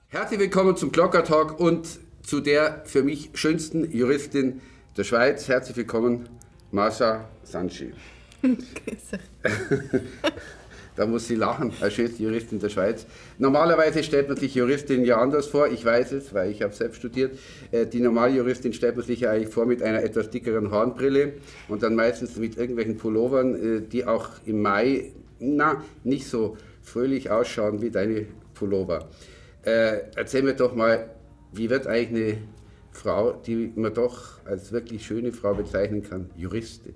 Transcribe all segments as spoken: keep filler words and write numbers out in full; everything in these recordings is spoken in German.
Herzlich willkommen zum Glocker Talk und zu der für mich schönsten Juristin der Schweiz. Herzlich willkommen, Mascha Sanchi. Da muss sie lachen, als schönste Juristin der Schweiz. Normalerweise stellt man sich Juristin ja anders vor, ich weiß es, weil ich habe selbst studiert. Die normale Juristin stellt man sich ja eigentlich vor mit einer etwas dickeren Hornbrille und dann meistens mit irgendwelchen Pullovern, die auch im Mai na, nicht so fröhlich ausschauen wie deine Pullover. Äh, erzähl mir doch mal, wie wird eigentlich eine Frau, die man doch als wirklich schöne Frau bezeichnen kann, Juristin?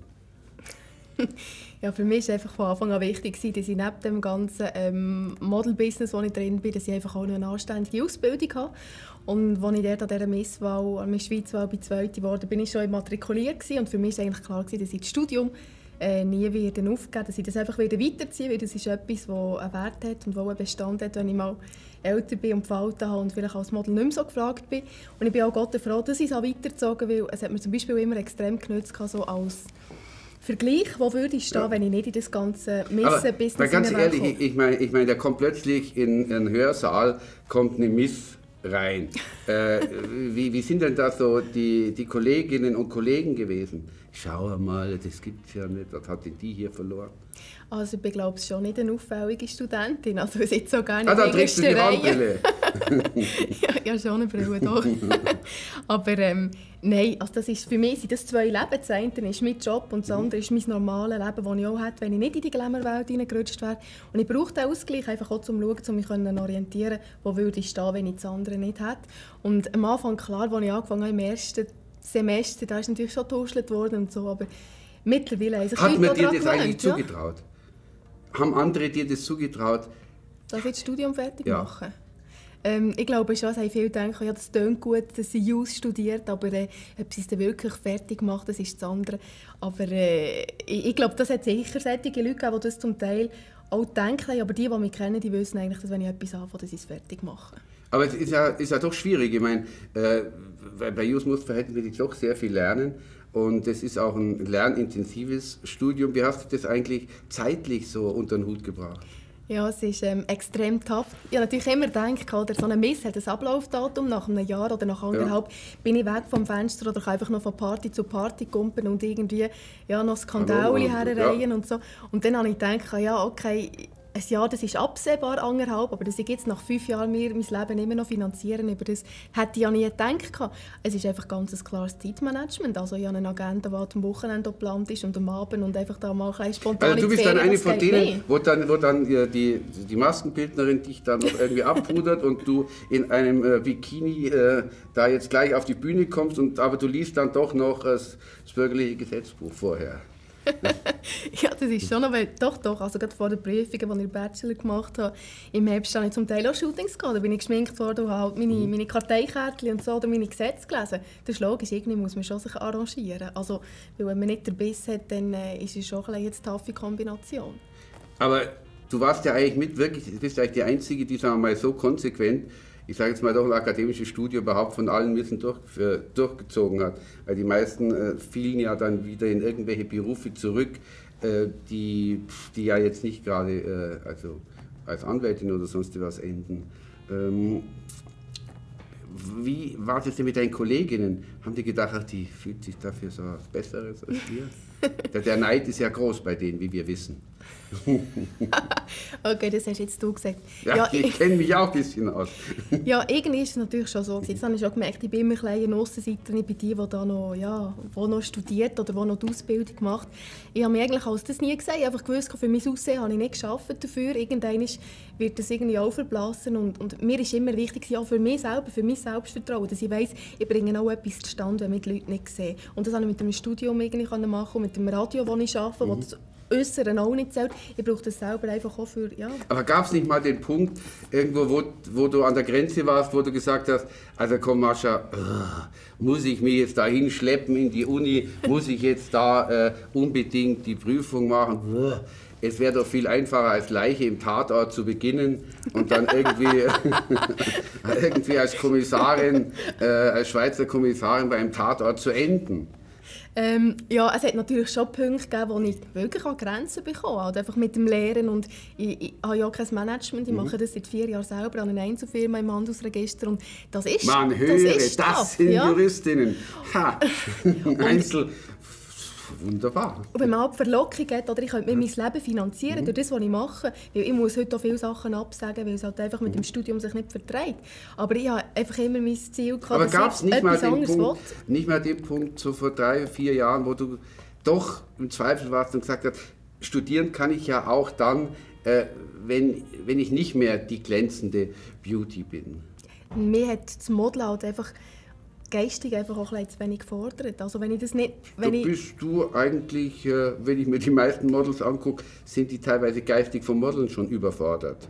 Ja, für mich war es einfach von Anfang an wichtig, dass ich neben dem ganzen ähm, Model-Business, wo ich drin bin, dass ich einfach auch noch eine anständige Ausbildung habe. Und als ich dort an dieser Misswahl, an der Schweizwahl bei Zweite geworden bin, ich schon immatrikuliert gewesen. Und für mich war eigentlich klar, dass ich das Studium äh, nie wieder aufgeben, dass ich das einfach wieder weiterziehe, weil das ist etwas, das einen Wert hat und einen Bestand hat, wenn ich mal älter bin und Falten habe und vielleicht als Model nicht mehr so gefragt bin. Und ich bin auch Gott froh, dass ich es weitergezogen habe, weil es hat mir zum Beispiel immer extrem genutzt, so als Vergleich, wo würde ich stehen, ja, wenn ich nicht in das ganze Missen-Business Aber ganz ehrlich, ich, ich meine, ich mein, da kommt plötzlich in einen Hörsaal kommt eine Miss rein. äh, wie, wie sind denn da so die, die Kolleginnen und Kollegen gewesen? Schau mal, das gibt es ja nicht, was hat denn die hier verloren? Also ich bin, glaube ich, schon nicht eine auffällige Studentin, also ich sitze so gerne ah, in der da trägst du die Handbrille. ja, ja, schon eine Brille, doch. Aber ähm, nein, also das ist, für mich sind das zwei Leben. Das eine ist mein Job und das andere ist mein normales Leben, das ich auch hätte, wenn ich nicht in die Glamour-Welt hineingerutscht wäre. Und ich brauche den Ausgleich einfach auch, um zu schauen, um mich zu orientieren, wo würde ich stehen, wenn ich das andere nicht hätte. Und am Anfang, klar, als ich angefangen habe, im ersten Semester, da ist natürlich schon getuschelt worden und so, aber mittlerweile haben sich Hat man dir das gewöhnt, eigentlich ja? zugetraut? Haben andere dir das zugetraut? Darf ich das Studium fertig ja. machen? Ähm, ich glaube schon, dass viele denken, ja, das klingt gut, dass sie Jus studiert, aber äh, ob sie es dann wirklich fertig macht, das ist das andere. Aber äh, ich, ich glaube, das hat sicher solche Leute gegeben, die das zum Teil auch denken, aber die, die mich kennen, die wissen eigentlich, dass wenn ich etwas anfange, dass ich es fertig mache. Aber es ist ja, ist ja doch schwierig. Ich meine, äh, bei Jus musst du verhältnismäßig doch sehr viel lernen. Und es ist auch ein lernintensives Studium. Wie hast du das eigentlich zeitlich so unter den Hut gebracht? Ja, es ist ähm, extrem tough. Ich habe natürlich immer gedacht, oder so eine Miss hat ein Ablaufdatum. Nach einem Jahr oder nach anderthalb ja. bin ich weg vom Fenster oder kann einfach noch von Party zu Party kumpen und irgendwie ja, noch Skandale herreihen ja. und so. Und dann habe ich gedacht, ja, okay, ein Jahr, das ist absehbar, anderthalb, aber dass ich jetzt nach fünf Jahren mir mein Leben immer noch finanzieren, über das hätte ich ja nie gedacht. Es ist einfach ganz ein klares Zeitmanagement. Also ich habe eine Agenda, die am Wochenende geplant ist und am Abend und einfach da mal ein bisschen spontan also du bist dann eine von denen, wo dann, wo dann die, die Maskenbildnerin dich dann noch irgendwie abpudert und du in einem äh, Bikini äh, da jetzt gleich auf die Bühne kommst, und, aber du liest dann doch noch äh, das bürgerliche Gesetzbuch vorher. Ja, das ist schon, aber doch, doch. Also gerade vor der Prüfung, als ich den Bachelor gemacht habe, im Herbst habe ich zum Teil auch Shootings gehabt. Da bin ich geschminkt worden und habe halt meine, meine Karteikärtchen und so oder meine Gesetze gelesen. Das ist logisch, irgendwie muss man schon sich arrangieren. Also, weil wenn man nicht den Biss hat, dann äh, ist es schon eine jetzt taffe Kombination. Aber du warst ja eigentlich mit, wirklich, du bist eigentlich die Einzige, die, sagen wir mal, so konsequent, ich sage jetzt mal doch ein akademisches Studium überhaupt von allen Missen durch, äh, durchgezogen hat. Weil die meisten äh, fielen ja dann wieder in irgendwelche Berufe zurück, äh, die, die ja jetzt nicht gerade äh, also als Anwältin oder sonst was enden. Ähm, wie war das denn mit deinen Kolleginnen? Haben die gedacht, ach, die fühlt sich dafür so was Besseres als wir? der, der Neid ist ja groß bei denen, wie wir wissen. Okay, das hast jetzt du gesagt. Ja, ja ich kenne mich auch ein bisschen aus. Ja, irgendwie ist es natürlich schon so. Jetzt habe ich schon gemerkt, ich bin immer ein eine Aussenseiterin. Ich bin die, die da noch, ja, die noch studiert oder die noch die Ausbildung macht. Ich habe mir eigentlich als das nie gesagt. Ich habe einfach gewusst, für mein Aussehen habe ich nicht gearbeitet dafür. Irgendwann wird das irgendwie auch verblassen. Und, und mir ist immer wichtig, auch für mich selber, für mein Selbstvertrauen, dass ich weiss, ich bringe auch etwas zustande, wenn mich die Leute nicht sehen. Und das konnte ich mit dem Studium irgendwie machen, mit dem Radio, das ich arbeite, mhm. das Äußeren auch nicht zählt. Ich brauche das selber einfach auch für, ja. Aber gab es nicht mal den Punkt, irgendwo, wo, wo du an der Grenze warst, wo du gesagt hast, also komm Mascha, uh, muss ich mich jetzt da hinschleppen in die Uni, muss ich jetzt da äh, unbedingt die Prüfung machen? Uh, es wäre doch viel einfacher, als Leiche im Tatort zu beginnen und dann irgendwie, irgendwie als Kommissarin, äh, als Schweizer Kommissarin bei einem Tatort zu enden. Ähm, ja, es hat natürlich schon Punkte gegeben, wo ich wirklich an Grenzen bekommen habe. Einfach mit dem Lehren. Und ich, ich habe ja kein Management, ich mache das seit vier Jahren selber an einer Einzelfirma im Handelsregister. Und das ist Man höre, das, ist, ist das sind ja. Juristinnen. Ha. Einzel... Wunderbar. Und wenn man halt Verlockung hat, oder ich könnte mir mein Leben finanzieren mhm. durch das, was ich mache, weil ich muss heute auch viele Sachen absagen, weil es halt einfach mit dem Studium sich nicht verträgt. Aber ich habe einfach immer mein Ziel gehabt, aber dass ich nicht etwas mal anderes Punkt, will. nicht mal den Punkt so vor drei, vier Jahren, wo du doch im Zweifel warst und gesagt hast, studieren kann ich ja auch dann, äh, wenn, wenn ich nicht mehr die glänzende Beauty bin. Mir hat das Modeln halt einfach geistig einfach auch ein bisschen zu wenig gefordert. Also wenn ich das nicht... Wenn da bist du eigentlich, äh, wenn ich mir die meisten Models angucke, sind die teilweise geistig vom Modeln schon überfordert.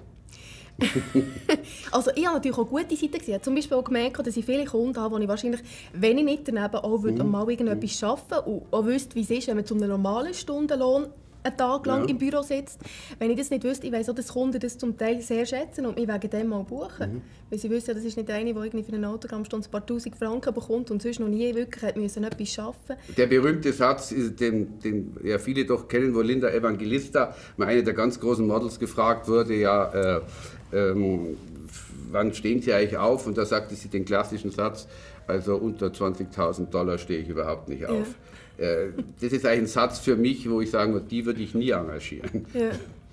Also ich habe natürlich auch gute Seiten gesehen. Zum Beispiel auch gemerkt, dass ich viele Kunden habe, die ich wahrscheinlich, wenn ich nicht daneben auch würde, mhm. mal irgendetwas arbeiten und auch wüsste, wie es ist, wenn man zu einem normalen Stundenlohn einen Tag lang ja. im Büro sitzt. Wenn ich das nicht wüsste, ich weiss auch, dass Kunden das zum Teil sehr schätzen und mich wegen dem mal buchen. Mhm. Weil sie wissen, das ist nicht eine, der irgendwie für eine Autogrammstunde ein paar tausend Franken bekommt und sonst noch nie wirklich hat müssen etwas arbeiten. Der berühmte Satz, den, den ja viele doch kennen, wo Linda Evangelista, mal eine der ganz großen Models, gefragt wurde, ja, äh, ähm, wann stehen Sie eigentlich auf? Und da sagte sie den klassischen Satz, also unter zwanzigtausend Dollar stehe ich überhaupt nicht auf. Ja. Das ist eigentlich ein Satz für mich, wo ich sagen würde, die würde ich nie engagieren. Ja.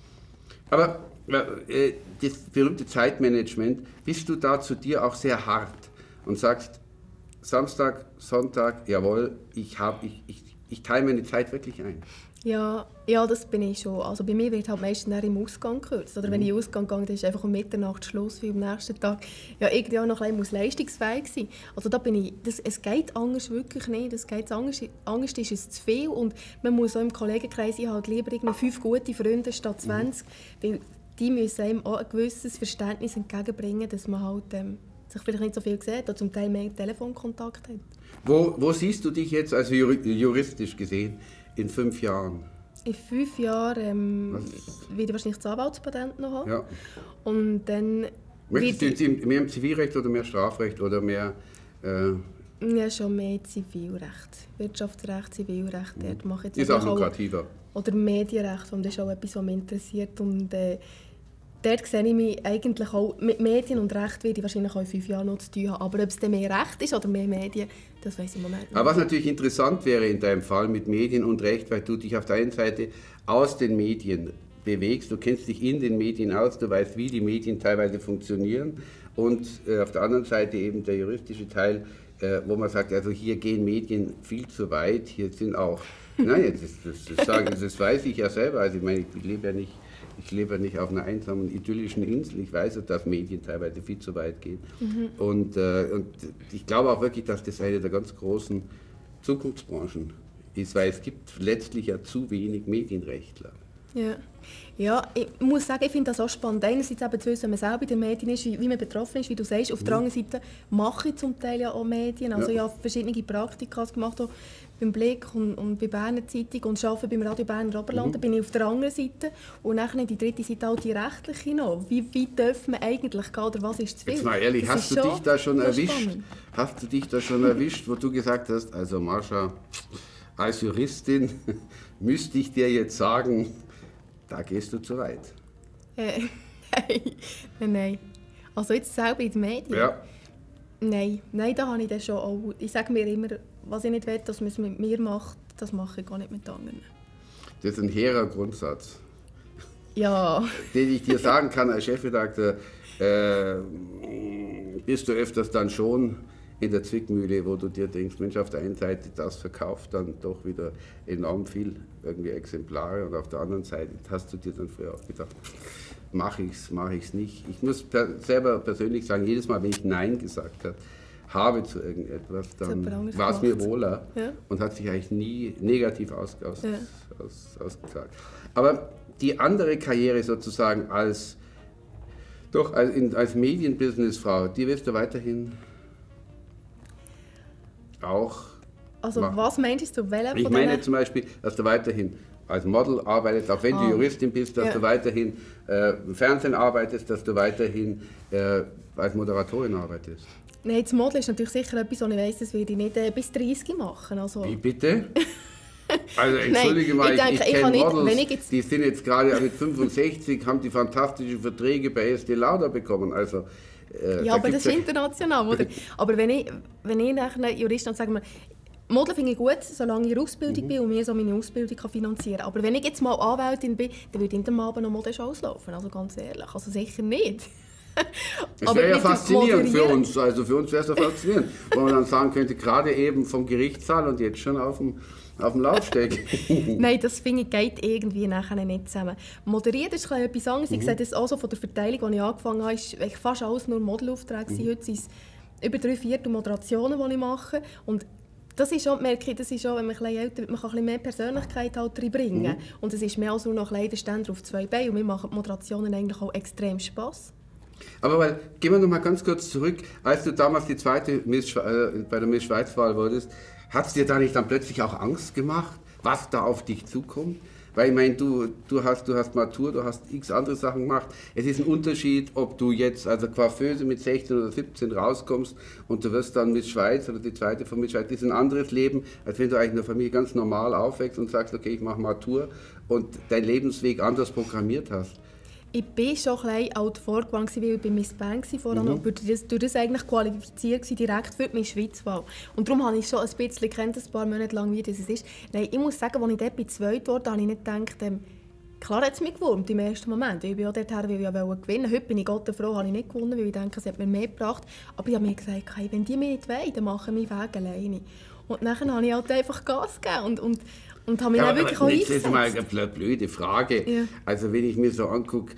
Aber äh, das berühmte Zeitmanagement, bist du da zu dir auch sehr hart und sagst, Samstag, Sonntag, jawohl, ich, hab, ich, ich, ich teile meine Zeit wirklich ein? Ja, ja, das bin ich schon. Also bei mir wird halt meistens im Ausgang gekürzt. Oder wenn ich in den Ausgang gehe, dann ist einfach um Mitternacht Schluss, wie am nächsten Tag ja, irgendwie auch noch ein bisschen leistungsfähig sein. Also da bin ich, das, es geht anders wirklich nicht. Das geht anders, anders ist es zu viel. Und man muss auch im Kollegenkreis halt lieber irgendwie fünf gute Freunde statt zwanzig. Mhm. Weil die müssen einem auch ein gewisses Verständnis entgegenbringen, dass man halt, ähm, sich vielleicht nicht so viel sieht oder zum Teil mehr Telefonkontakt hat. Wo, wo siehst du dich jetzt, also juristisch gesehen, in fünf Jahren? In fünf Jahren ähm, werde ich wahrscheinlich das Anwaltspatent noch haben. Ja. Und dann... Möchtest du mehr im Zivilrecht oder mehr Strafrecht oder mehr... Äh ja, schon mehr Zivilrecht. Wirtschaftsrecht, Zivilrecht, mhm. dort mache ich jetzt ist auch lukrativer. Oder Medienrecht, und das ist auch etwas, was mich interessiert. Und, äh, dort sehe ich mich eigentlich auch, mit Medien und Recht werde ich wahrscheinlich auch in fünf Jahren noch zu tun haben. Aber ob es dann mehr Recht ist oder mehr Medien, das weiß ich im Moment nicht. Aber was natürlich interessant wäre in deinem Fall mit Medien und Recht, weil du dich auf der einen Seite aus den Medien bewegst, du kennst dich in den Medien aus, du weißt, wie die Medien teilweise funktionieren, und äh, auf der anderen Seite eben der juristische Teil, äh, wo man sagt, also hier gehen Medien viel zu weit, hier sind auch, nein, das, das, das, sage, das weiß ich ja selber, also ich meine, ich lebe ja nicht Ich lebe nicht auf einer einsamen, idyllischen Insel. Ich weiß, dass Medien teilweise viel zu weit gehen. Mhm. Und, äh, und ich glaube auch wirklich, dass das eine der ganz großen Zukunftsbranchen ist, weil es gibt letztlich ja zu wenig Medienrechtler. Ja. Ja, ich muss sagen, ich finde das auch spannend. Einerseits eben zu wissen, wenn man selber in den Medien ist, wie, wie man betroffen ist, wie du sagst. Auf mhm. der anderen Seite mache ich zum Teil ja auch Medien. Also ja. ich habe verschiedene Praktika gemacht, auch beim Blick und, und bei Berner Zeitung, und arbeite beim Radio Berner Oberland. Mhm. Da bin ich auf der anderen Seite. Und dann die dritte Seite auch die rechtliche noch. Wie weit darf man eigentlich gehen, oder was ist zu viel? Jetzt mal ehrlich, das hast du dich da schon erwischt? Spannend. Hast du dich da schon erwischt, wo du gesagt hast, also Marsha, als Juristin müsste ich dir jetzt sagen, da gehst du zu weit. Äh, nein, nein. Also jetzt selber in den Medien? Ja. Nein, nein, da habe ich das schon auch. Ich sage mir immer, was ich nicht will, dass man es mit mir macht, das mache ich gar nicht mit anderen. Das ist ein hehrer Grundsatz. Ja. Den ich dir sagen kann als Chefredakteur, äh, bist du öfters dann schon in der Zwickmühle, wo du dir denkst, Mensch, auf der einen Seite, das verkauft dann doch wieder enorm viel irgendwie Exemplare, und auf der anderen Seite hast du dir dann früher auch gedacht, mache ich es, mache ich es nicht. Ich muss per selber persönlich sagen, jedes Mal, wenn ich Nein gesagt habe, habe zu irgendetwas, dann war es mir wohler, ja. und hat sich eigentlich nie negativ aus, aus, ja. aus, ausgezahlt. Aber die andere Karriere sozusagen als, doch als, in, als Medienbusinessfrau, die wirst du weiterhin auch Also machen. Was meinst du? Welche ich meine zum Beispiel, dass du weiterhin als Model arbeitest, auch wenn ah. du Juristin bist, dass ja. du weiterhin äh, im Fernsehen arbeitest, dass du weiterhin äh, als Moderatorin arbeitest? Nein, das Model ist natürlich sicher etwas, was ich weiss, das werde ich nicht äh, bis dreißig machen. Also. Wie bitte? Also entschuldige Nein, mal, ich, ich, ich kenne Models, nicht, jetzt... die sind jetzt gerade mit fünfundsechzig, haben die fantastische Verträge bei Estée Lauder bekommen. Also, äh, ja, da aber das ist international, oder? Aber wenn ich, wenn ich nachher Jurist dann sage, Model finde ich gut, solange ich in der Ausbildung mhm. bin und mir so meine Ausbildung kann finanzieren kann. Aber wenn ich jetzt mal Anwältin bin, dann würde ich am Abend noch Modelshows laufen, also ganz ehrlich. Also sicher nicht. Das wäre ja faszinierend für uns, also für uns wäre es ja faszinierend, wo man dann sagen könnte, gerade eben vom Gerichtssaal und jetzt schon auf dem, auf dem Laufsteg. Nein, das finde ich geht irgendwie nachher nicht zusammen. Moderieren ist etwas anderes. Mhm. Ich sehe das auch so von der Verteilung, als ich angefangen habe, ist fast alles nur Modelaufträge. Mhm. Heute sind es über drei Viertel Moderationen, die ich mache. Und das ist auch, merke ich, das ist auch, wenn man ein bisschen älter wird, man kann ein bisschen mehr Persönlichkeit halt reinbringen. Mhm. Und es ist mehr als nur noch Kleiderständer auf zwei Beinen. Und mir machen die Moderationen eigentlich auch extrem Spass. Aber weil, gehen wir noch mal ganz kurz zurück, als du damals die zweite Miss, äh, bei der Miss Schweiz-Wahl wurdest, hat es dir da nicht dann plötzlich auch Angst gemacht, was da auf dich zukommt? Weil ich meine, du, du, hast, du hast Matur, du hast x andere Sachen gemacht. Es ist ein Unterschied, ob du jetzt also Coiffeuse mit sechzehn oder siebzehn rauskommst und du wirst dann Miss Schweiz oder die zweite von Miss Schweiz. Das ist ein anderes Leben, als wenn du eigentlich in der Familie ganz normal aufwächst und sagst, okay, ich mache Matur und deinen Lebensweg anders programmiert hast. Ich war schon ein bisschen alt vorgewandt, weil ich bei Miss Bern war mhm. und durch das, durch das eigentlich qualifiziert war, direkt für die Miss Schweiz-Wahl. Und darum habe ich schon ein bisschen kennt, ein paar Monate lang, wie das ist. Nein, ich muss sagen, als ich dort bei zweit wurde, habe ich nicht gedacht, ähm, klar hat es mich gewurmt im ersten Moment. Ich bin ja dorthin, weil ich ja gewinnen wollte. Heute bin ich Gott froh, habe ich nicht gewonnen, weil ich denke, es hat mir mehr gebracht. Aber ich habe mir gesagt, hey, wenn die mich nicht wollen, dann mache ich meinen Weg alleine. Und dann habe ich halt einfach Gas gegeben und, und Und haben mich ja, wirklich auch eingesetzt. Das ist mal eine blöde Frage. Ja. Also wenn ich mir so angucke,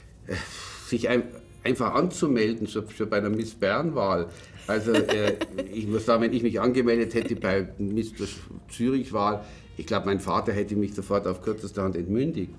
sich ein, einfach anzumelden, schon, schon bei einer Miss Bern-Wahl. Also äh, ich muss sagen, wenn ich mich angemeldet hätte bei der Miss Zürich-Wahl, ich glaube, mein Vater hätte mich sofort auf kürzester Hand entmündigt.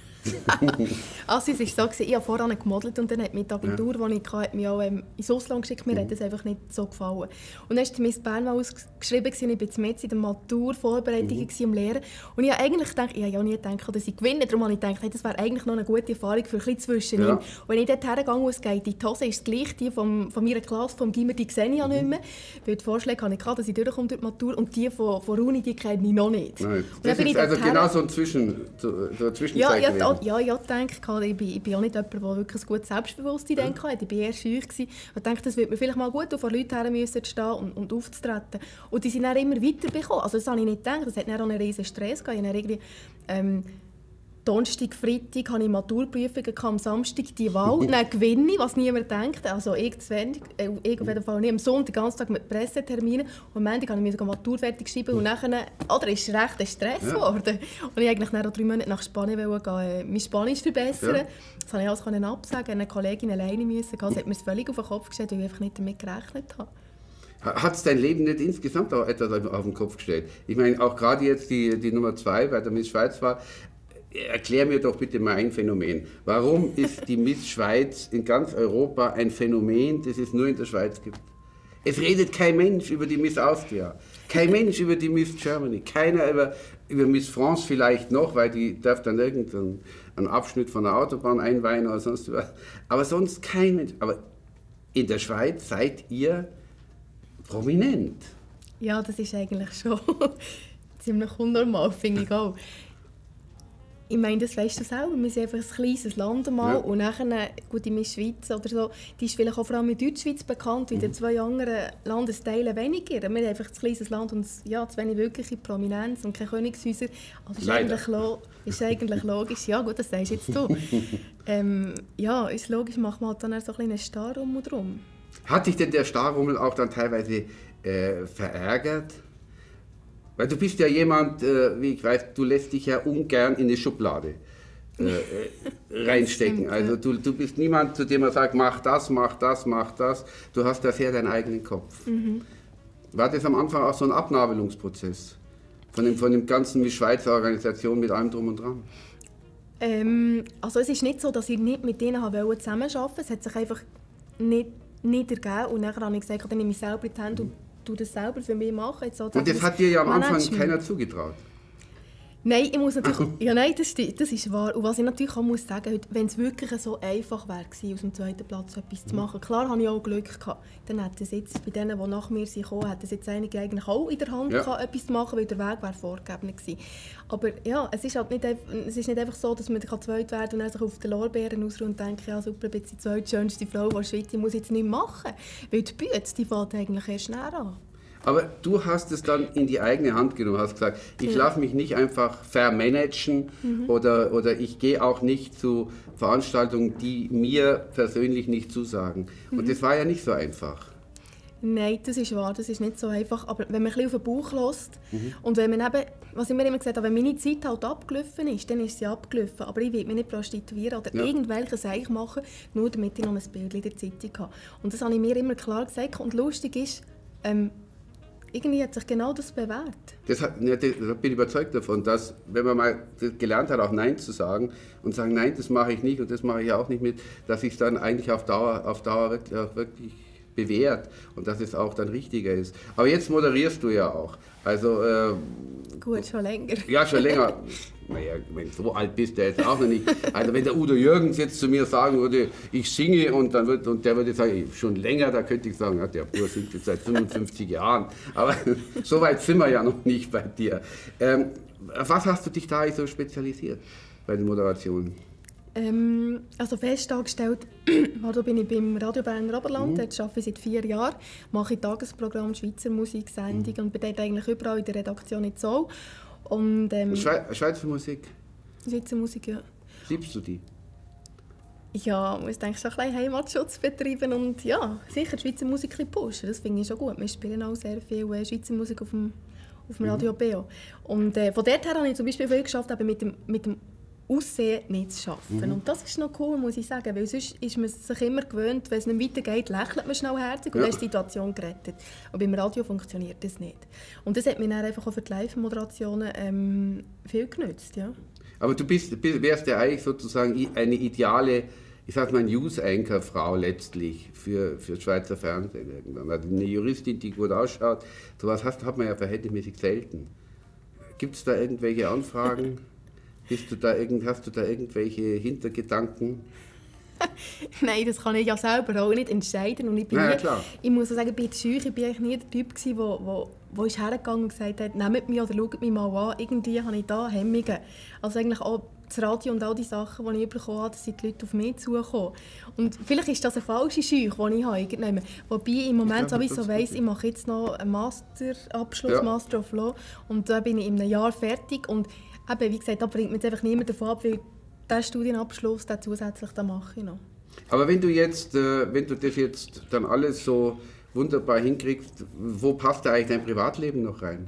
Also es war so, ich habe vorher gemodelt und dann hat mir die Agentur, ja. die ich hatte, mich auch ähm, ins Ausland geschickt. Mir mhm. hat das einfach nicht so gefallen. Und dann war die Miss Bern mal ausgeschrieben und ich war jetzt in der Maturvorbereitung mhm. im Lehren. Und ich habe eigentlich gedacht, ich habe ja nie gedacht, dass ich gewinne. Darum habe ich gedacht, hey, das wäre eigentlich noch eine gute Erfahrung für ein bisschen zwischendrin. Ja. Und wenn ich dort hergehe und es geht in die Hose, ist es gleich die von, von meiner Klasse, vom Gimmer, die sehe ich ja nicht mehr. Mhm. Weil die Vorschläge hatte ich gehabt, dass ich durchkomme durch die Matur und die von, von Uni, die kenne ich noch nicht. Nein. Das ist also genau so ein Zwischen, so, so ein Zwischenzeit. Ja, ja, ja, ja, denke, ich bin, ich bin auch nicht jemand, der wirklich ein gutes Selbstbewusstsein ja. hatte. Ich war eher scheu. Ich dachte, das würde mir vielleicht mal gut tun, vor Leuten her müssen stehen und, und aufzutreten. Und die sind dann immer weitergekommen. Also das habe ich nicht gedacht. Das hat dann auch einen riesen Stress gegeben. Ich habe irgendwie, ähm, Donnerstag, Freitag hatte ich Maturprüfungen, am Samstag die Wahl, dann gewinne ich, was niemand denkt. Also ich zu wenig, äh, ich auf jeden Fall nicht. Am Sonntag den ganzen Tag mit Presseterminen und am Ende musste ich die Matur fertig schreiben und nachher, oder ist es recht ein Stress geworden. Ja. Und ich eigentlich dann auch drei Monate nach Spanien wollte gehen, mein Spanisch verbessern. Ja. Das konnte ich alles absagen, eine Kollegin alleine müssen gehen. Das hat mir völlig auf den Kopf gestellt, weil ich einfach nicht damit gerechnet habe. Hat es dein Leben nicht insgesamt auch etwas auf den Kopf gestellt? Ich meine, auch gerade jetzt die, die Nummer zwei bei der Miss Schweiz war. Erklär mir doch bitte mal ein Phänomen. Warum ist die Miss Schweiz in ganz Europa ein Phänomen, das es nur in der Schweiz gibt? Es redet kein Mensch über die Miss Austria, kein Mensch über die Miss Germany, keiner über, über Miss France vielleicht noch, weil die darf dann irgendeinen einen Abschnitt von der Autobahn einweihen oder sonst was. Aber sonst kein Mensch. Aber in der Schweiz seid ihr prominent. Ja, das ist eigentlich schon ziemlich unnormal, finde ich auch. Ich meine, das weißt du selber, wir sind einfach ein kleines Land einmal ja. und nachher, gut, in der Schweiz oder so, die ist vielleicht auch vor allem in Deutschschweiz bekannt, wie mhm. in zwei anderen Landesteilen weniger. Wir haben einfach ein kleines Land und ja, zu wenig wirkliche Prominenz und keine Königshäuser. Also ist eigentlich, ist eigentlich logisch, ja gut, das sagst jetzt du. ähm, ja, ist logisch, macht man halt dann so ein bisschen einen Starrummel drum. Hat dich denn der Starrummel auch dann teilweise äh, verärgert? Weil du bist ja jemand, äh, wie ich weiß, du lässt dich ja ungern in eine Schublade äh, reinstecken. Also du, du bist niemand, zu dem man sagt, mach das, mach das, mach das. Du hast da sehr deinen eigenen Kopf. Mhm. War das am Anfang auch so ein Abnabelungsprozess von dem, von dem ganzen Schweizer Organisation mit allem drum und dran? Ähm, also es ist nicht so, dass ich nicht mit denen zusammenarbeiten wollte. Es hat sich einfach nicht, nicht ergeben. Und dann habe ich gesagt, dann nehme ich selber in die Hände und du das selber für mich machen. Jetzt und das hat dir ja am Anfang keiner zugetraut? Nein, ich muss natürlich, ja, nein, das, das ist wahr. Und was ich natürlich auch muss sagen, wenn es wirklich so einfach wäre, aus dem zweiten Platz etwas zu machen. Klar hatte ich auch Glück gehabt. Dann hätte es jetzt, bei denen, die nach mir sind gekommen, hätte es jetzt einige eigentlich auch in der Hand ja. gehabt, etwas zu machen, weil der Weg wäre vorgegeben gewesen. Aber ja, es ist halt nicht, es ist nicht einfach so, dass man zweit werden und dann sich auf den Lorbeeren ausruhen und denkt, ja super, ich bin die zweitschönste Frau der Schweiz, ich muss jetzt nichts machen. Weil die Bühne, die fängt eigentlich erst näher an. Aber du hast es dann in die eigene Hand genommen, hast gesagt, ich lasse mich nicht einfach vermanagen mhm. oder, oder ich gehe auch nicht zu Veranstaltungen, die mir persönlich nicht zusagen. Mhm. Und das war ja nicht so einfach. Nein, das ist wahr, das ist nicht so einfach. Aber wenn man ein bisschen auf den Bauch hört mhm. und wenn man eben, was ich mir immer gesagt habe, wenn meine Zeit halt abgelaufen ist, dann ist sie abgelaufen. Aber ich will mich nicht prostituieren oder ja. irgendwelche Seich machen, nur damit ich noch ein Bild in der Zeitung habe. Und das habe ich mir immer klar gesagt. Und lustig ist, ähm, irgendwie hat sich genau das bewährt. Das hat, ja, das, da bin ich überzeugt davon, dass, wenn man mal gelernt hat, auch Nein zu sagen und sagen, nein, das mache ich nicht und das mache ich auch nicht mit, dass sich dann eigentlich auf Dauer, auf Dauer wirklich, auch wirklich bewährt und dass es auch dann richtiger ist. Aber jetzt moderierst du ja auch. Also, äh, Gut, schon länger. Ja, schon länger. Naja, wenn du so alt bist, der jetzt auch noch nicht. Also wenn der Udo Jürgens jetzt zu mir sagen würde, ich singe und, dann wird, und der würde sagen, schon länger, da könnte ich sagen, ja, der Bruder singt jetzt seit fünfundfünfzig Jahren. Aber so weit sind wir ja noch nicht bei dir. Ähm, was hast du dich da so spezialisiert bei den Moderationen? Ähm, also fest angestellt, also bin ich beim Radio Berner Oberland, mhm. dort arbeite ich seit vier Jahren, mache Tagesprogramm, Schweizer Musiksendung mhm. und bin dort eigentlich überall in der Redaktion in Zoll. Und, ähm, Schwe Schweizer Musik? Schweizer Musik, ja. Liebst du die? Ja, man muss denke ich, schon ein bisschen Heimatschutz betreiben und ja, sicher die Schweizer Musik ein bisschen pushen, das finde ich schon gut. Wir spielen auch sehr viel äh, Schweizer Musik auf dem, auf dem Radio mhm. B O. Und äh, von dort her habe ich zum Beispiel viel geschafft, eben mit dem, mit dem Aussehen nicht zu arbeiten. Mhm. Und das ist noch cool, muss ich sagen, weil sonst ist man sich immer gewöhnt, wenn es nicht weitergeht, lächelt man schnellherzig und ja. dann ist die Situation gerettet. Und beim Radio funktioniert das nicht. Und das hat mir dann einfach auch für die Live-Moderationen ähm, viel genützt. Ja. Aber du bist, wärst ja eigentlich sozusagen eine ideale, ich sag mal, News-Anchor-Frau letztlich für, für das Schweizer Fernsehen. Irgendwann. Also eine Juristin, die gut ausschaut, sowas hast, hat man ja verhältnismäßig selten. Gibt es da irgendwelche Anfragen? Bist du da irgend, hast du da irgendwelche Hintergedanken? Nein, das kann ich ja selber auch nicht entscheiden. Und ich, bin naja, nie, klar. ich muss sagen, ich bin scheu, ich bin eigentlich nie der Typ, der wo, wo, wo ist hergegangen und gesagt hat, nehmt mich oder schaut mich mal an. Irgendwie habe ich da Hemmungen. Also eigentlich auch das Radio und all die Sachen, die ich bekommen habe, dass die Leute auf mich zukommen. Und vielleicht ist das eine falsche Scheu, die ich habe. Wobei ich im Moment sowieso weiss, ich mache jetzt noch einen Masterabschluss, ja. Master of Law. Und da bin ich in einem Jahr fertig. Und eben, wie gesagt, da bringt mir jetzt einfach niemand davon ab, weil diesen Studienabschluss den zusätzlich den mache ich noch. Aber wenn du jetzt, äh, wenn du das jetzt dann alles so wunderbar hinkriegst, wo passt da eigentlich dein Privatleben noch rein?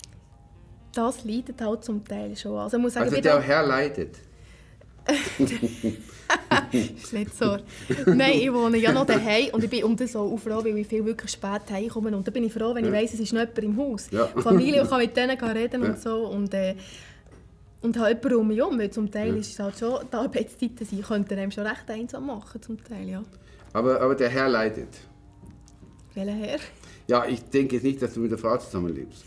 Das leidet halt zum Teil schon. Also, ich muss sagen, also der Herr leidet? Ist nicht so. Nein, ich wohne ja noch daheim und ich bin um das auch froh, weil ich viel wirklich spät heimkomme. Und da bin ich froh, wenn ja. ich weiss, es ist noch jemand im Haus. Ja. Die Familie kann mit denen reden ja. und so. Und, äh, und habe jemanden um mich herum, weil zum Teil ja. ist es halt schon, die Arbeitszeiten sie könnten einem schon recht einsam machen, zum Teil, ja. Aber, aber der Herr leidet? Welcher Herr? Ja, ich denke jetzt nicht, dass du mit der Frau zusammenlebst.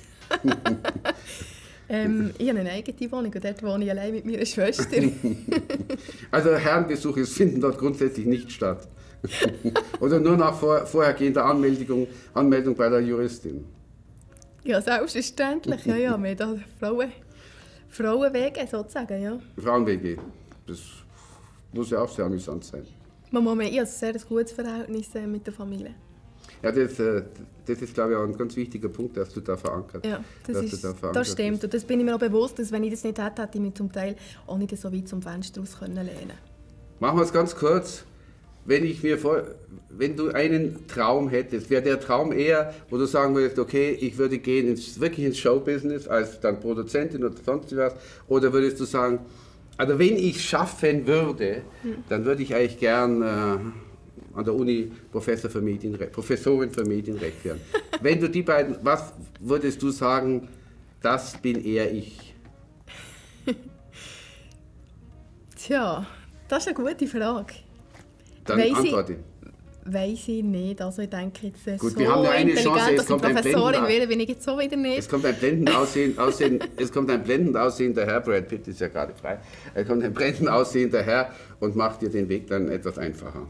ähm, ich habe eine eigene Wohnung und dort wohne ich allein mit meiner Schwester. Also Herrenbesuche finden dort grundsätzlich nicht statt? Oder nur nach vor, vorhergehender Anmeldung, Anmeldung bei der Juristin? Ja, selbstverständlich, ja, ja, wir haben Frauen... Frauen-W G sozusagen, ja. Frauen-W G, das muss ja auch sehr amüsant sein. Mama, ich habe ein sehr gutes Verhältnis mit der Familie. Ja, das, das ist, glaube ich, auch ein ganz wichtiger Punkt, dass du da verankert Ja, das, ist, da verankert das stimmt. Bist. Und das bin ich mir auch bewusst, dass wenn ich das nicht hätte, hätte ich mich zum Teil auch nicht so weit zum Fenster raus lehnen können. Machen wir es ganz kurz. Wenn, ich mir vor, wenn du einen Traum hättest, wäre der Traum eher, wo du sagen würdest, okay, ich würde gehen ins, wirklich ins Showbusiness als dann Produzentin oder sonst was, oder würdest du sagen, also wenn ich es schaffen würde, hm. dann würde ich eigentlich gern äh, an der Uni Professor für Medienrecht, Professorin für Medienrecht werden. Wenn du die beiden, was würdest du sagen, das bin eher ich? Tja, das ist eine gute Frage. Dann weiss antworte. Ich, weiss ich nicht. Also ich denke jetzt äh, Gut, so wir haben ja eine intelligent, Chance, es dass ich kommt ein Professorin Blenden- werde, bin ich jetzt so wieder nicht. Es kommt ein blendend aussehen, aussehen, es kommt ein blendend aussehender Herr, Brad Pitt ist ja gerade frei, er kommt ein blendend aussehender Herr und macht dir den Weg dann etwas einfacher.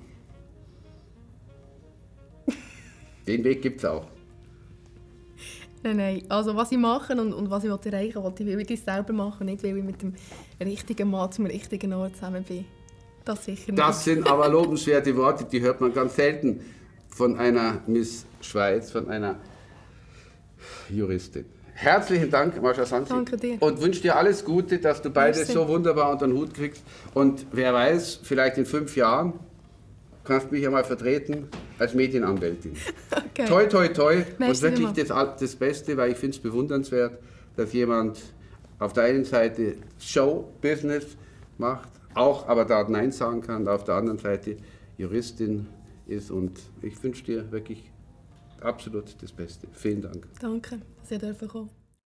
Den Weg gibt es auch. Nein, nein. Also was ich mache und, und was ich erreichen will, will ich selber machen, nicht weil ich mit dem richtigen Mann zum richtigen Ort zusammen bin. Das sicher nicht. Das sind aber lobenswerte Worte, die hört man ganz selten von einer Miss Schweiz, von einer Juristin. Herzlichen Dank, Mascha Sanzi. Danke dir. Und wünsche dir alles Gute, dass du beides Merci. so wunderbar unter den Hut kriegst. Und wer weiß, vielleicht in fünf Jahren kannst du mich ja mal vertreten als Medienanwältin. Okay. Toi, toi, toi. Merci Und wirklich vielmals. das, das Beste, weil ich finde es bewundernswert, dass jemand auf der einen Seite Show-Business macht, auch aber da Nein sagen kann, und auf der anderen Seite Juristin ist. Und ich wünsche dir wirklich absolut das Beste. Vielen Dank. Danke, dass ihr kommen dürfen.